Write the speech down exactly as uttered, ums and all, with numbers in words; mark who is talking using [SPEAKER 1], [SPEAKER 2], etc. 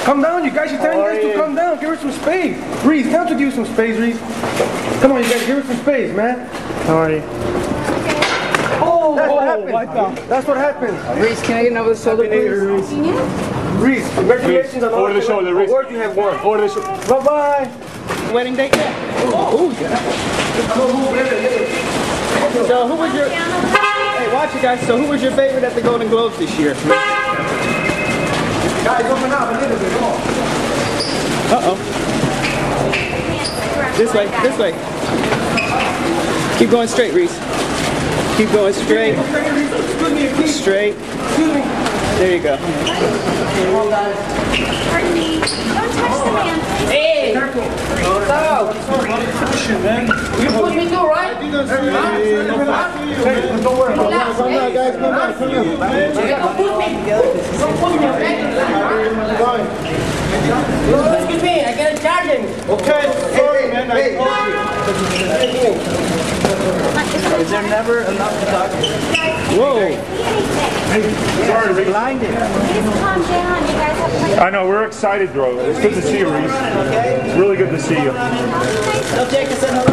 [SPEAKER 1] Calm down, you guys. You're telling you guys to calm down. Give her some space. Reese, tell her to give her some space, Reese. Come on, you guys. Give her some space, man.
[SPEAKER 2] How are you?
[SPEAKER 1] Oh, that's what happened. That's what happened.
[SPEAKER 3] Reese, can I get another soda, please?
[SPEAKER 1] Reese. Reese, congratulations on all
[SPEAKER 2] the shoulder, Reese.
[SPEAKER 1] awards you have won.
[SPEAKER 2] Over the shoulder.
[SPEAKER 1] Bye-bye.
[SPEAKER 3] Wedding date yet? Oh, yeah. So who was your... Hey, watch it, guys. So who was your favorite at the Golden Globes this year?
[SPEAKER 1] Guys, open up a little bit. Come on.
[SPEAKER 3] Uh-oh. This way, this way. Keep going straight, Reese. Keep going straight. Straight. There you go.
[SPEAKER 4] Pardon me. Don't touch the man.
[SPEAKER 3] Hey!
[SPEAKER 4] Careful.
[SPEAKER 3] You put me through, right?
[SPEAKER 1] Don't worry. Come on, guys. Come on, come on.
[SPEAKER 3] Don't put me. Don't put me, okay? Excuse me, I got a charging.
[SPEAKER 1] Okay, sorry, man. I told
[SPEAKER 3] Is there never enough to talk to? Whoa.
[SPEAKER 2] Sorry, Reese.
[SPEAKER 3] Blinded.
[SPEAKER 4] Please calm down. You guys have plenty.
[SPEAKER 2] I know, we're excited, bro. It's good to see you, Reese. It's really good to see you.
[SPEAKER 3] Tell Jake I said hello.